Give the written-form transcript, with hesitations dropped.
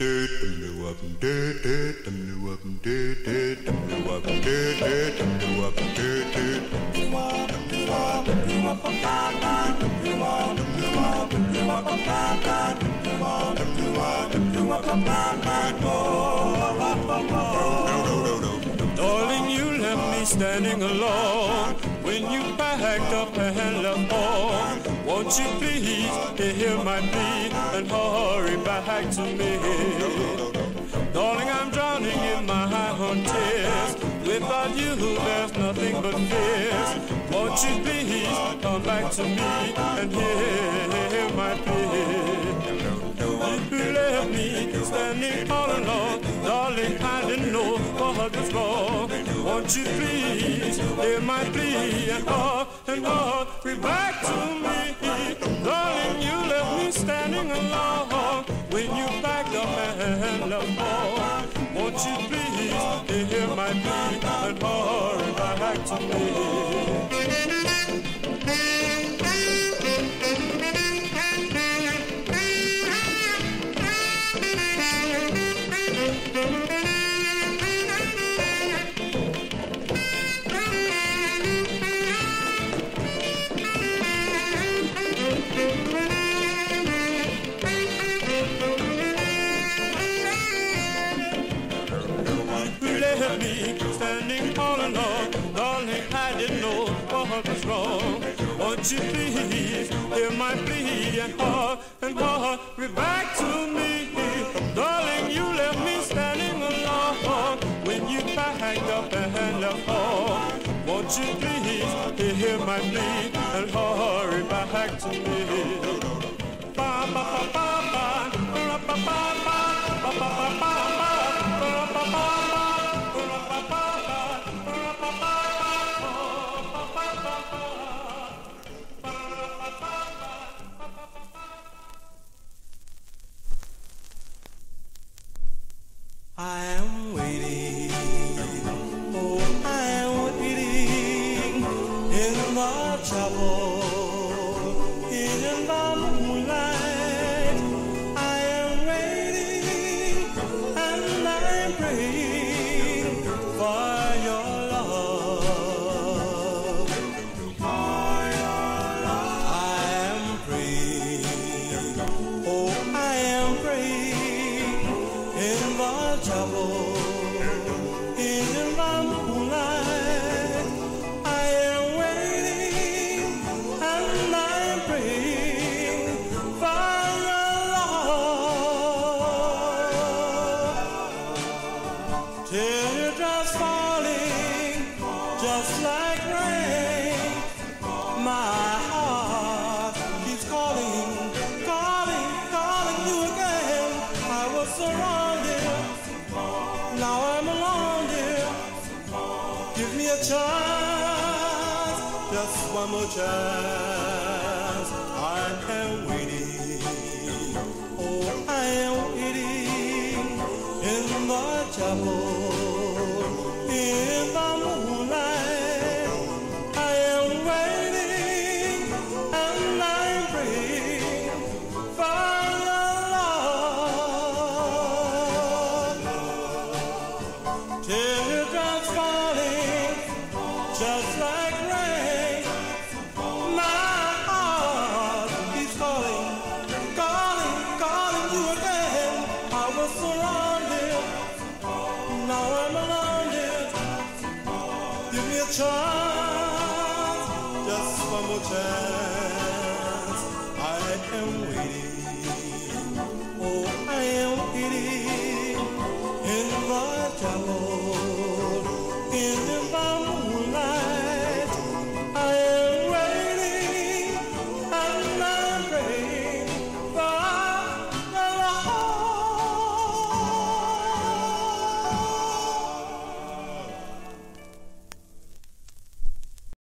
Darling, you left me standing alone when you packed up and left home. Won't you please hear my plea and hurry back to me? Darling, I'm drowning in my own tears. Without you, there's nothing but fears. Won't you please come back to me and hear my plea? You left me standing all alone. Darling, I didn't know what was wrong. Won't you please hear my plea and hurry back to me? Darling, you left me standing alone when you packed up and left home. Won't you please hear my plea and hurry back to me? Me standing all alone, darling, I didn't know what was wrong. Won't you please hear my plea and hurry back to me? Darling, you left me standing alone when you packed up and left home. Won't you please hear my plea and hurry back to me? Ba ba ba ba ba ba ba ba ba ba ba. I am waiting, oh, I am waiting in the chapel, in the moonlight. I am waiting and I am praying for your love, for your love. I am praying, oh, I am praying in the trouble, in the moonlight. I am waiting and I am praying for your love. Teardrops falling just like rain. My heart keeps calling, calling, calling you again. I was surrounded, now I'm alone, dear. Give me a chance, just one more chance. I am waiting, oh, I am waiting in the chapel, in the moonlight. I am waiting and I'm praying for your love. Teardrops falling just like rain. My heart keeps calling, calling, calling you again. I was surrounded, now I'm alone, dear. Give me a chance, just one more chance. I am waiting.